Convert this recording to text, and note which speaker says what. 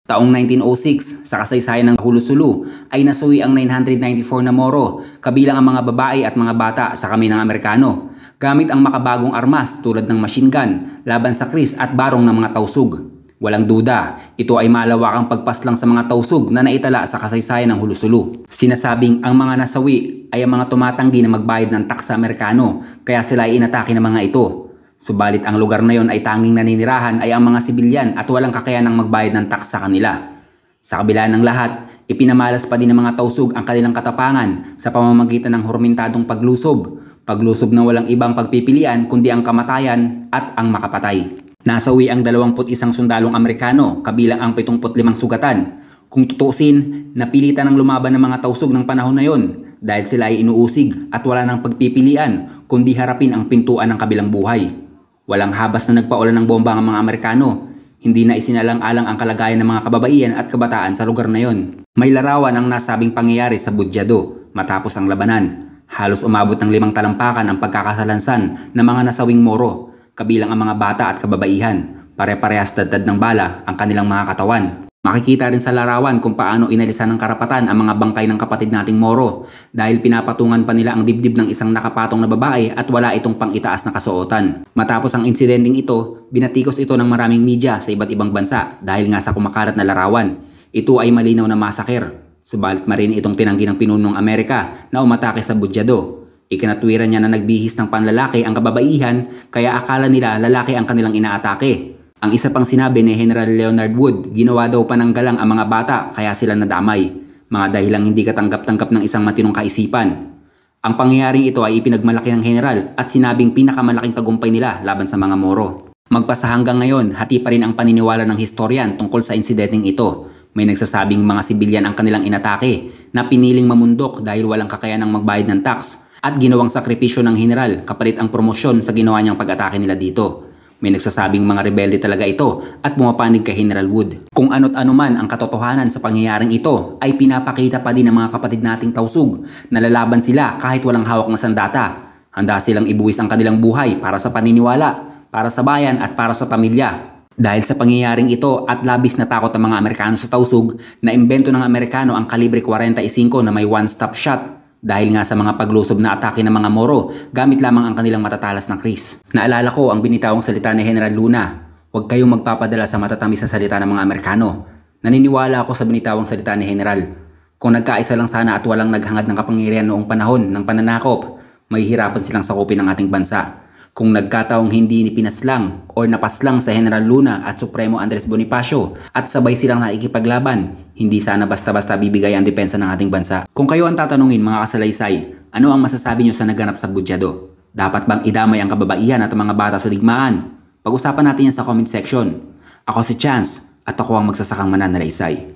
Speaker 1: Taong 1906, sa kasaysayan ng Hulu-Sulu ay nasuwi ang 994 na Moro, kabilang ang mga babae at mga bata sa kamay ng Amerikano, gamit ang makabagong armas tulad ng machine gun, laban sa kriss at barong ng mga tausug. Walang duda, ito ay malawakang pagpaslang sa mga tausug na naitala sa kasaysayan ng Hulu-Sulu. Sinasabing ang mga nasawi ay ang mga tumatanggi na magbayad ng tax sa Amerikano, kaya sila ay inatake ng mga ito. Subalit ang lugar na yon ay tanging naninirahan ay ang mga sibilyan at walang kakayanang magbayad ng tax sa kanila. Sa kabila ng lahat, ipinamalas pa din ng mga tausug ang kanilang katapangan sa pamamagitan ng hurmentadong paglusob. Paglusob na walang ibang pagpipilian kundi ang kamatayan at ang makapatay. Nasawi ang 21 sundalong Amerikano, kabilang ang 75 sugatan. Kung tutuusin, napilitan ng lumaban ng mga tausug ng panahon na yon dahil sila ay inuusig at wala nang pagpipilian kundi harapin ang pintuan ng kabilang buhay. Walang habas na nagpaulan ng bomba ang mga Amerikano. Hindi na isinalang-alang ang kalagayan ng mga kababaihan at kabataan sa lugar na yon. May larawan ang nasabing pangyayari sa Budyado matapos ang labanan. Halos umabot ng 5 talampakan ang pagkakasalansan ng mga nasawing Moro, kabilang ang mga bata at kababaihan. Pare-parehas dadad ng bala ang kanilang mga katawan. Makikita rin sa larawan kung paano inalisan ng karapatan ang mga bangkay ng kapatid nating Moro dahil pinapatungan pa nila ang dibdib ng isang nakapatong na babae at wala itong pang-itaas na kasuotan. Matapos ang insidenteng ito, binatikos ito ng maraming media sa iba't ibang bansa dahil nga sa kumakalat na larawan. Ito ay malinaw na massacre. Subalit marin itong tinanggi ng pinunong Amerika na umatake sa Budyado. Ikinatwiran niya na nagbihis ng panlalaki ang kababaihan kaya akala nila lalaki ang kanilang inaatake. Ang isa pang sinabi ni General Leonard Wood, ginawa daw pananggalang ang mga bata kaya sila nadamay, mga dahilang hindi katanggap-tanggap ng isang matinong kaisipan. Ang pangyayaring ito ay ipinagmalaki ng general at sinabing pinakamalaking tagumpay nila laban sa mga Moro. Magpasa hanggang ngayon, hati pa rin ang paniniwala ng historian tungkol sa insidenteng ito. May nagsasabing mga sibilyan ang kanilang inatake na piniling mamundok dahil walang kakayanang magbayad ng tax at ginawang sakripisyo ng general kapalit ang promosyon sa ginawa niyang pag-atake nila dito. May nagsasabing mga rebelde talaga ito at pumapanig kay General Wood. Kung ano't ano man ang katotohanan sa pangyayaring ito ay pinapakita pa din ng mga kapatid nating tausug na lalaban sila kahit walang hawak na sandata. Handa silang ibuwis ang kanilang buhay para sa paniniwala, para sa bayan at para sa pamilya. Dahil sa pangyayaring ito at labis na takot ang mga Amerikano sa tausug, na imbento ng Amerikano ang kalibre 45 na may one-stop shot. Dahil nga sa mga paglusob na atake ng mga Moro, gamit lamang ang kanilang matatalas na kriss. Naalala ko ang binitawang salita ni General Luna, huwag kayong magpapadala sa matatamis na salita ng mga Amerikano. Naniniwala ako sa binitawang salita ni General. Kung nagkaisa lang sana at walang naghangad ng kapangyarihan noong panahon ng pananakop, may hirapan silang sakupin ng ating bansa. Kung nagkataong hindi ni pinaslang o napaslang sa General Luna at Supremo Andres Bonifacio at sabay silang nakikipaglaban, hindi sana basta-basta bibigay ang depensa ng ating bansa. Kung kayo ang tatanungin mga kasalaysay, ano ang masasabi nyo sa naganap sa Budyado? Dapat bang idamay ang kababaihan at ang mga bata sa digmaan? Pag-usapan natin yan sa comment section. Ako si Chance at ako ang magsasakang mananalaysay.